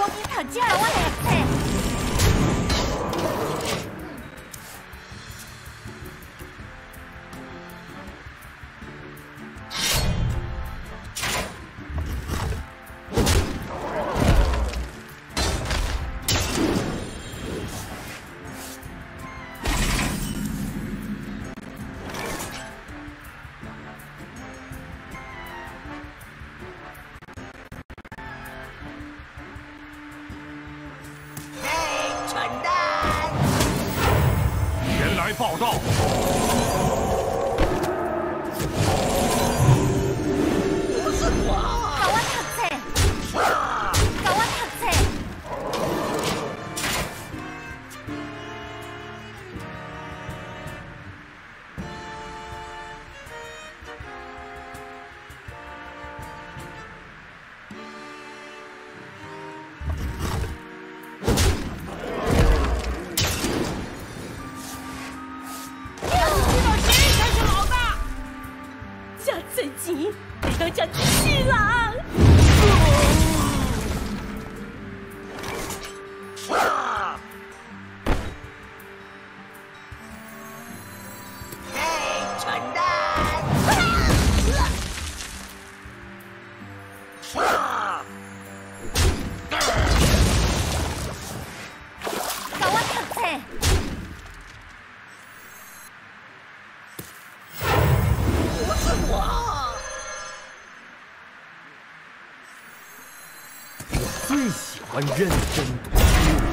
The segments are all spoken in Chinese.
光影头只係我嚟睇。 报道。 不是我。搞我特車。搞我特車。 讲机器人。 蠢蛋！搞我特車！不是我。 最喜欢认真读书。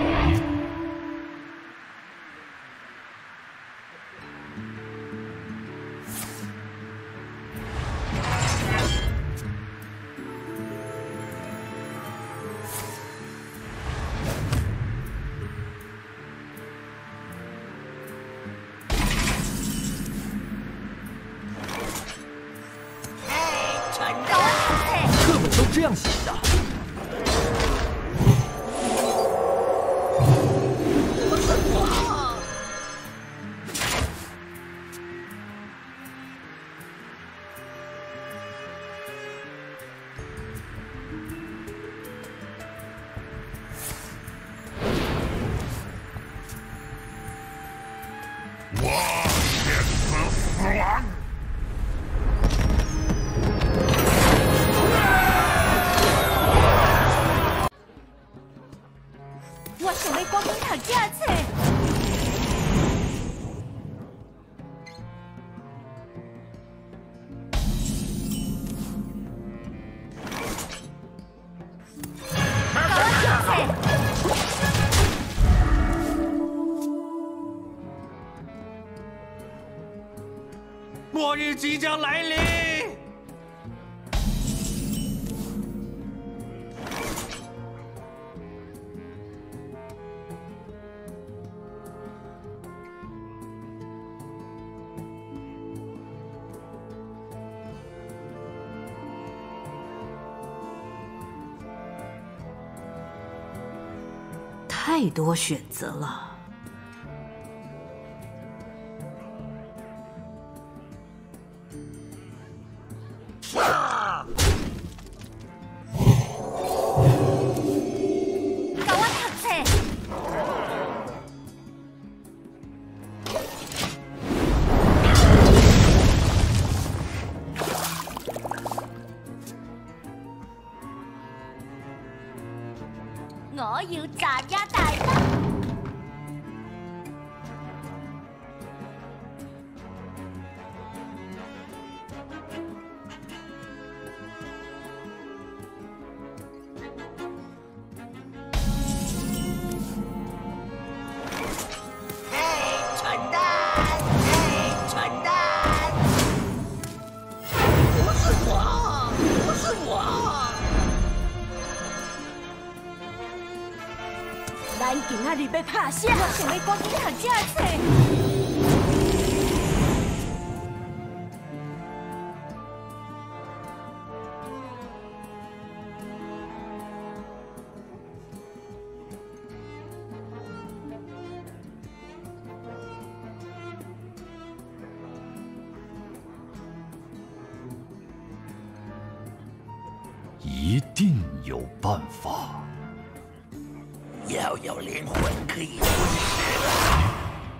课本都这样写的。 我想要光影头只册。搞我特册。 末日即将来临。 太多选择了。 搞我特冊。我要炸一大筆。 咱今仔日要拍啥？ 我想要光影头只册。 一定有办法。 要有灵魂可以吞噬了。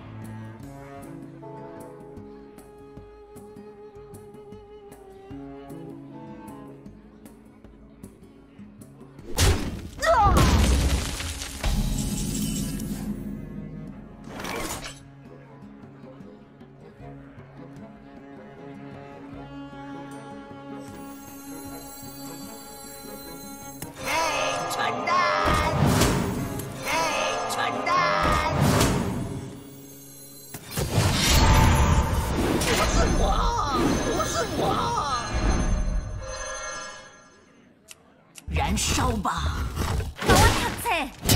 燃烧吧！ 搞我读册。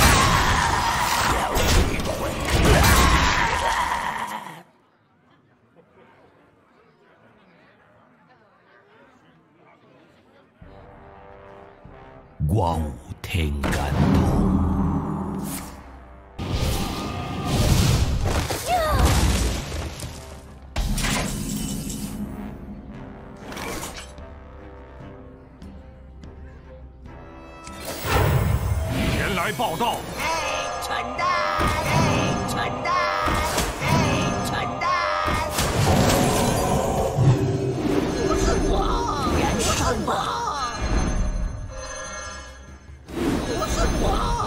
光武天干痛。 来报道！ 传单，传单，传单！不是我， 燃烧吧！ 不是我。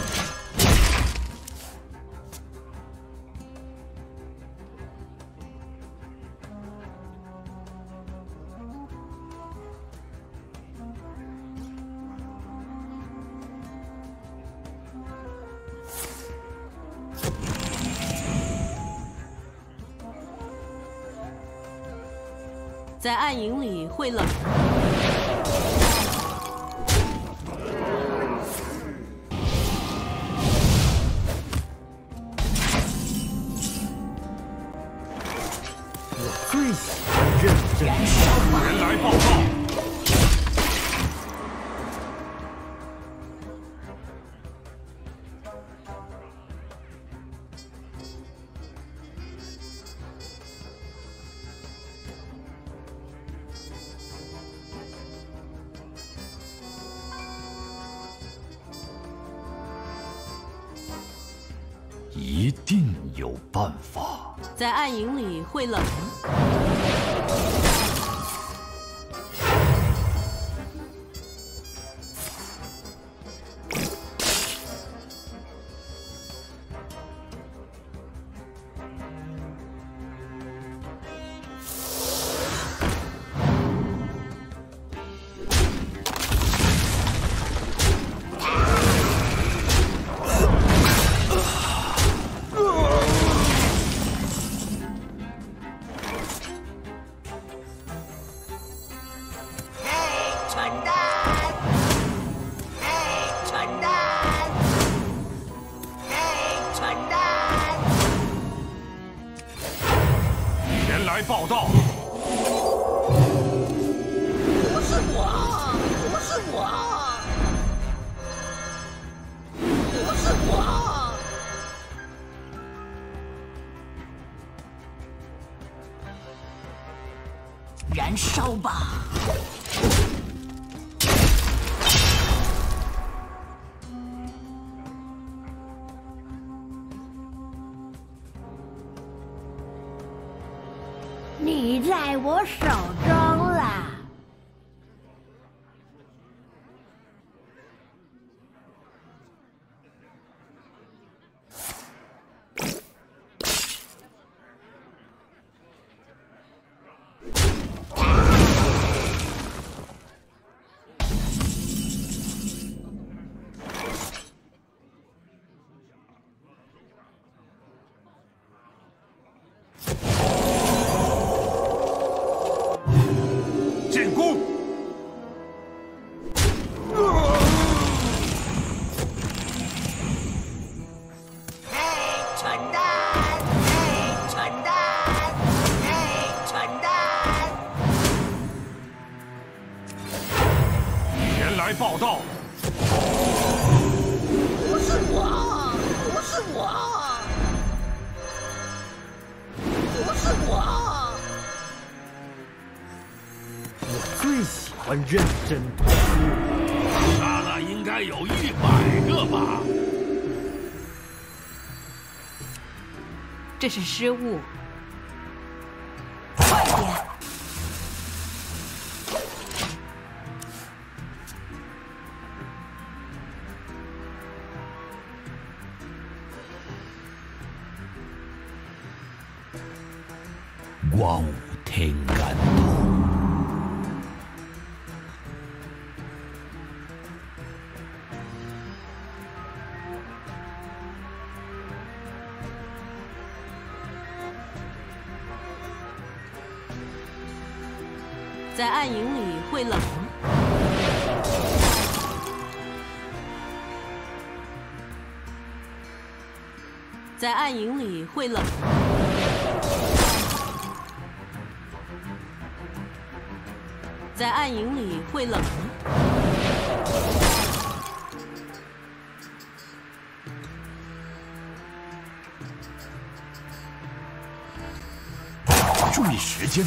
在暗影里会冷。 我最喜欢认真。 燃烧吧！ 人来报道。 一定有办法。 在暗影里会冷。 来报道！ 不是我，不是我，不是我。 燃烧吧！ 你在我手中了。 来报道！ 不是我，不是我，不是我。 我最喜欢认真读书。 娜娜应该该有100个吧？ 这是失误。快点！ 光武听感动。 在暗影里会冷。在暗影里会冷。在暗影里会冷。 注意时间。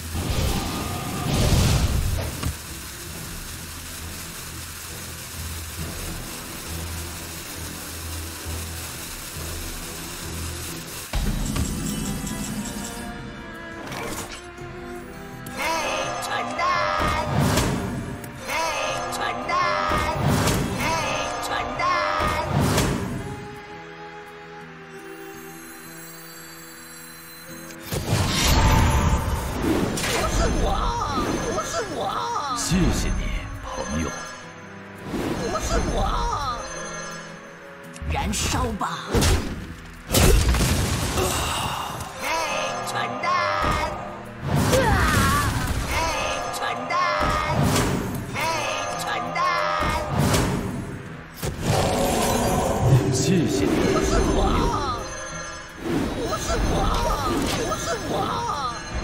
谢谢你，朋友。 不是我， 燃烧吧！ 嘿，蠢蛋！嘿，蠢蛋！嘿，蠢蛋！ 谢谢你， 不是我，不是我，不是我。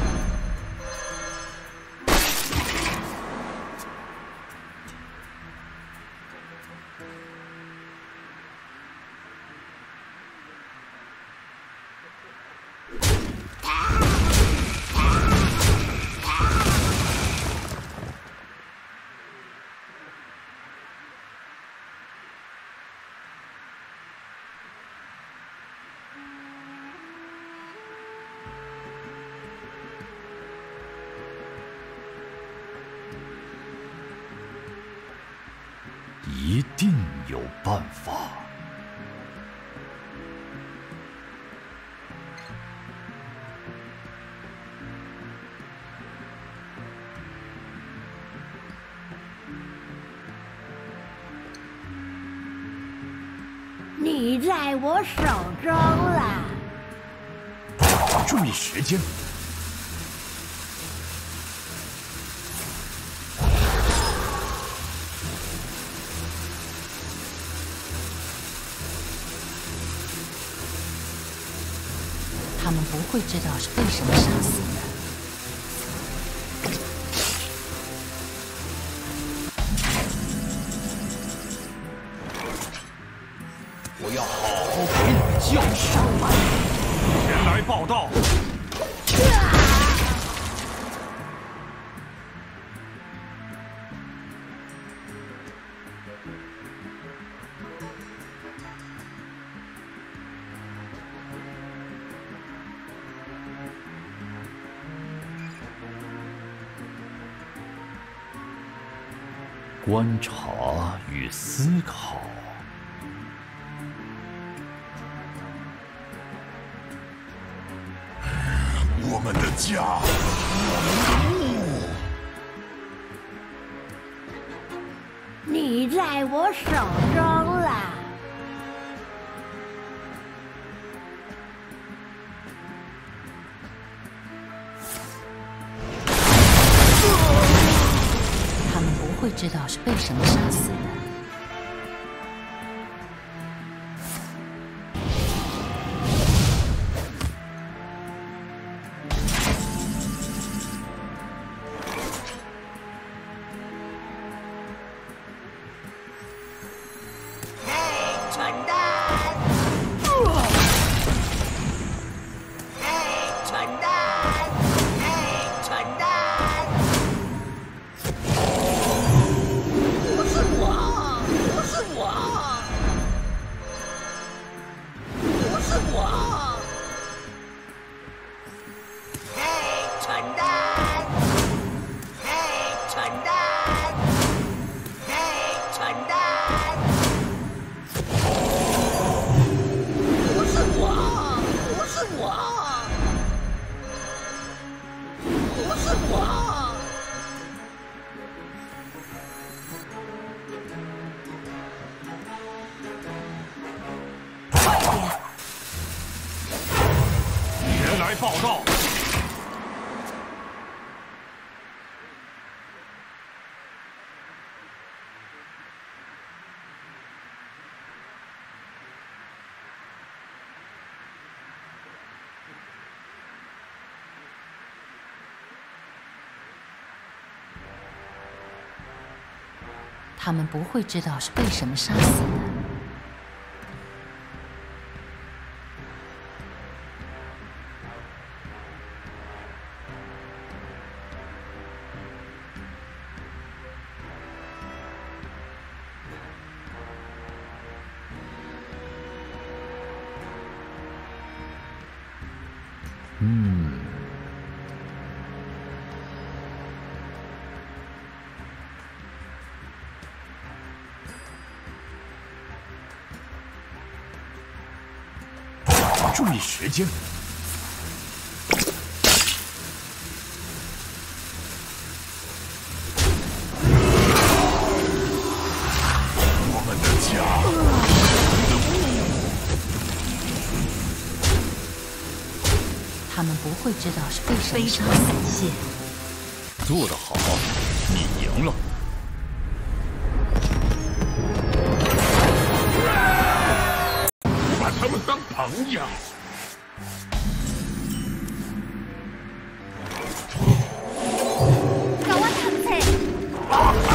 一定有办法。 你在我手中了。 注意时间。 他们不会知道是被什么杀死的。 我要好好给你们教授吧！ 前来报道。 观察与思考。 我们的家，我们的路。 你在我手中了。 他们不会知道是被什么杀死的。 不是我。 我！嘿，蠢蛋！嘿，蠢蛋！嘿，蠢蛋！不是我，不是我，不是我！ 前来报道。 他们不会知道是被什么杀死的。 注意时间。我们的家， 他们不会知道是被什么非常杀死的。 感谢。 做得好，你赢了。 把他们当朋友。 搞我读册。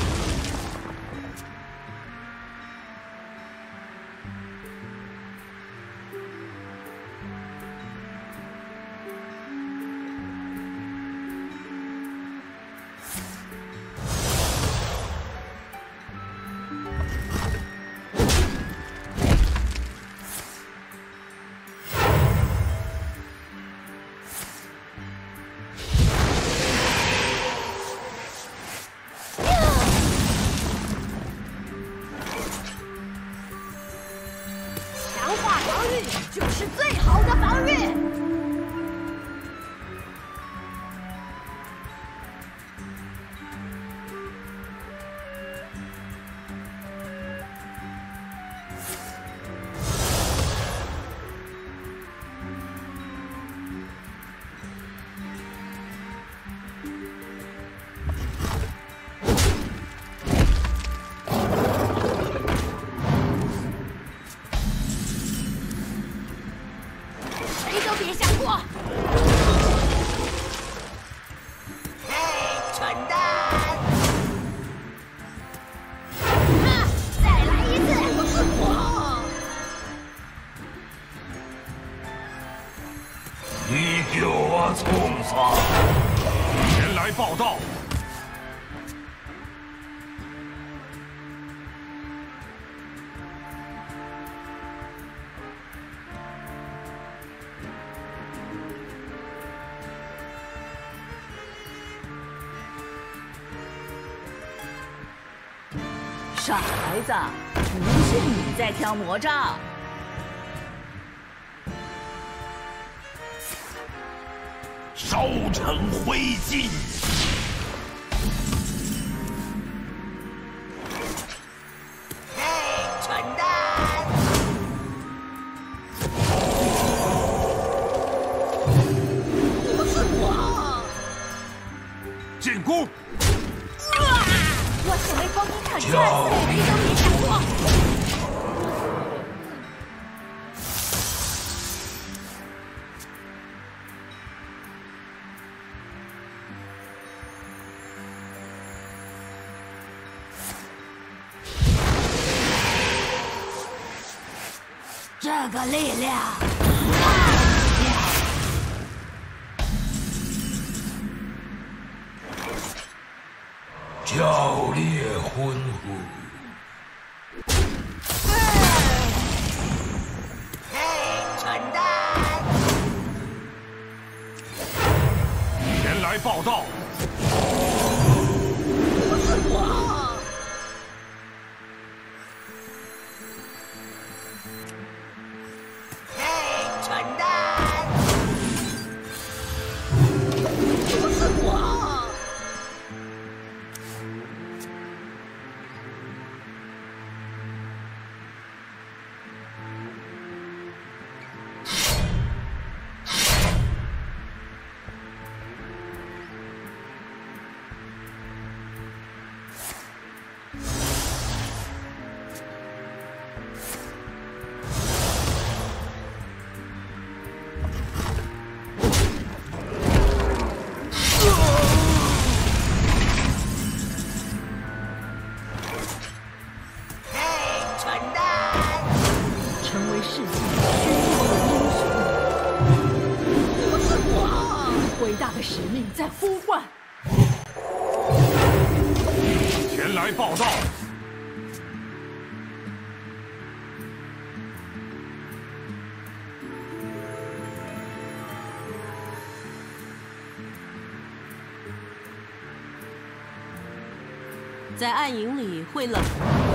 强化防御就是最好的防御。谁都别想过！ 嘿，蠢蛋！ 再来一次！ 不是我！ 你给我冲上！ 前来报道。 傻孩子，不是你在挑魔杖。 烧成灰烬。 嘿，蠢蛋！不是我！ 进攻！ 我只会帮你砍穿，谁都别想过！这个力量， 教烈昏乎。 嘿，蠢来报道！ 不是我！嘿，蠢蛋！不是我！ 伟大的使命在呼唤。 前来报道。 在暗影里会冷。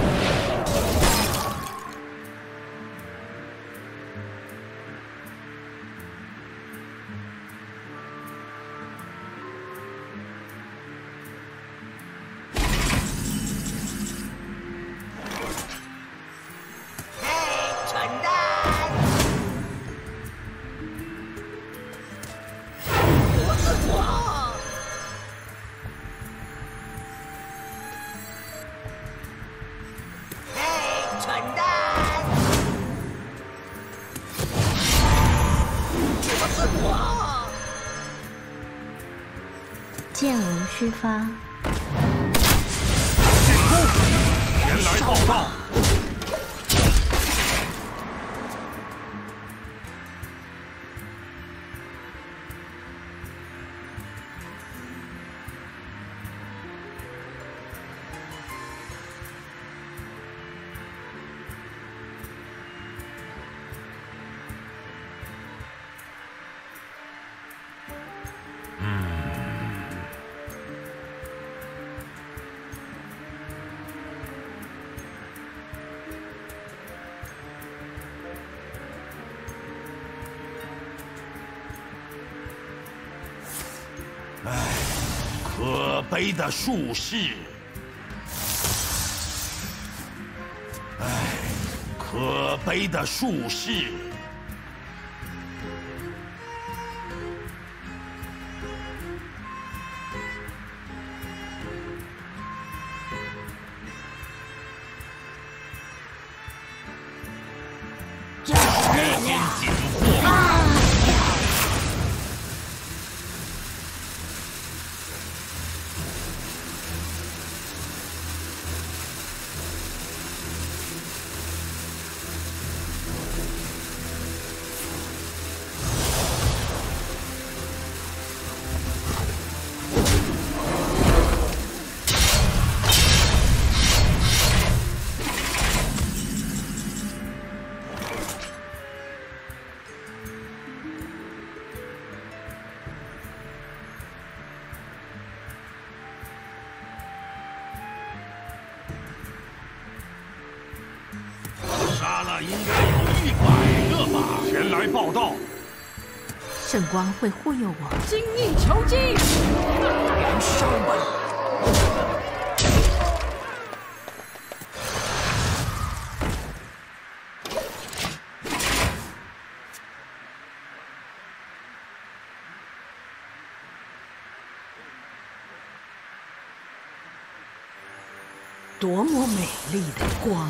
箭无虚发。 进攻！前来报道。 可悲的术士！可悲的术士！ 热心紧迫。 杀了应该有100个吧？ 前来报道。 圣光会护佑我。 精益求精， 燃烧吧！多么美丽的光！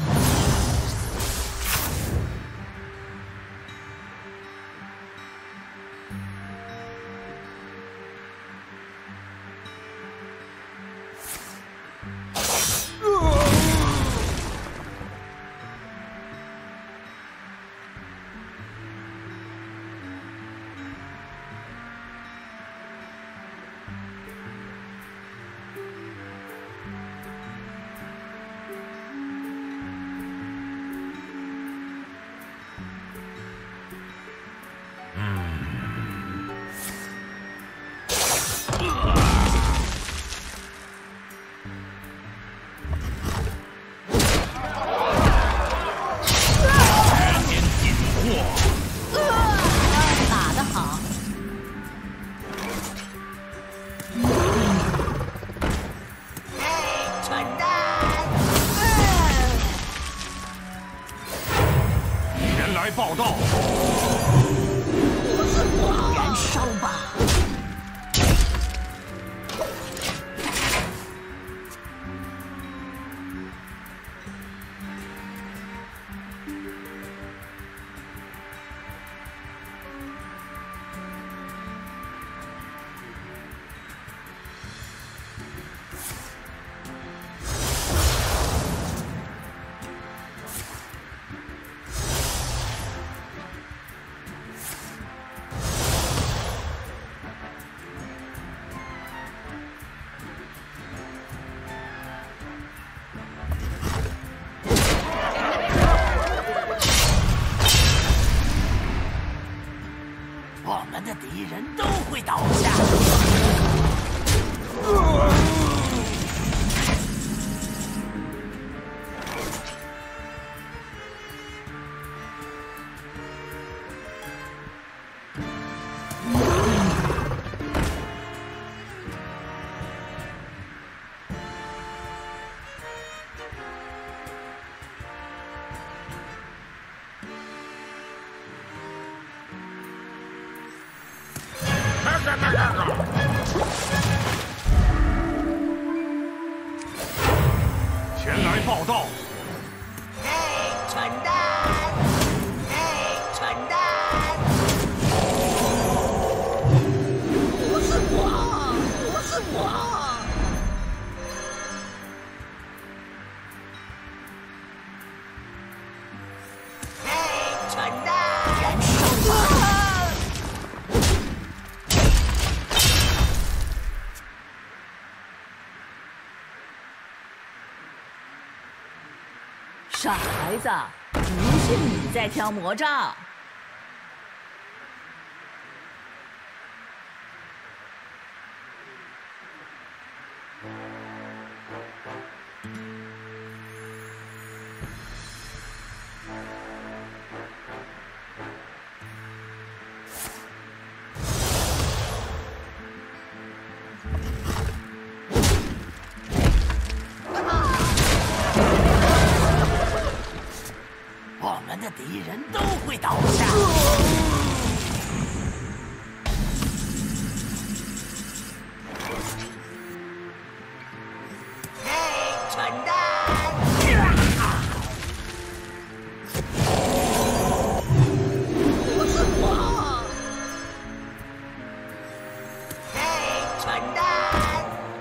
我们的敌人都会倒下。 前来报道。 嘿，蠢蛋！嘿，蠢蛋！不是我，不是我。嘿，蠢蛋！ 燃烧吧！ 傻孩子，不信你在挑魔杖。 我们的敌人都会倒下。 嘿，蠢蛋！不是我。嘿，蠢蛋！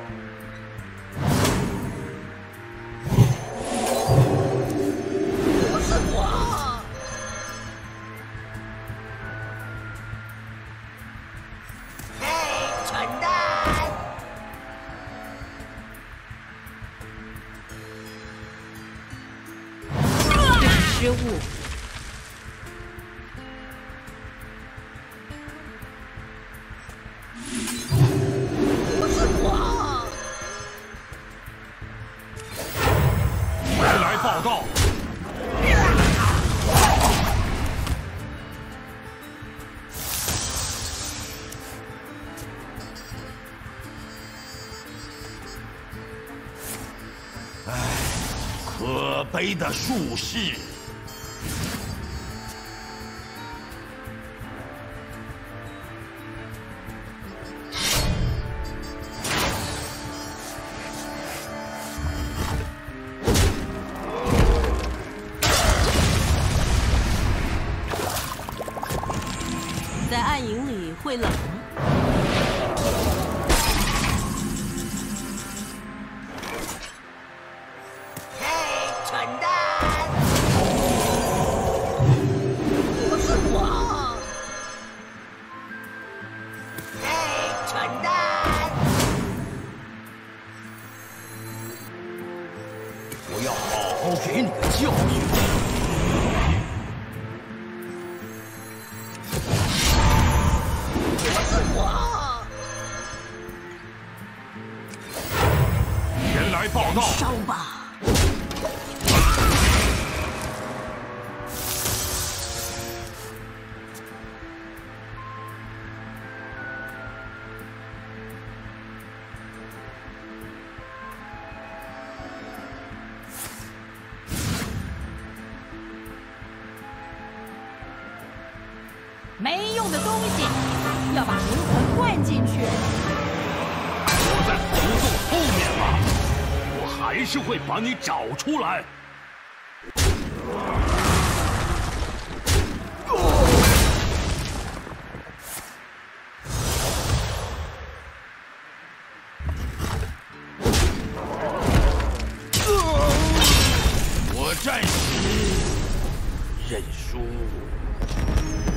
不是我。嘿，蠢蛋！ 失误。 不是我。 前来报道。 可悲的术士！ 在暗影里会冷。 嘿，蠢蛋！不是我。嘿，蠢蛋！ 我要好好给你个教训。 不是我。 前来报道。 烧吧！ 没用的东西，要把灵魂灌进去。 我在胡同后面嘛，我还是会把你找出来。 我暂时认输。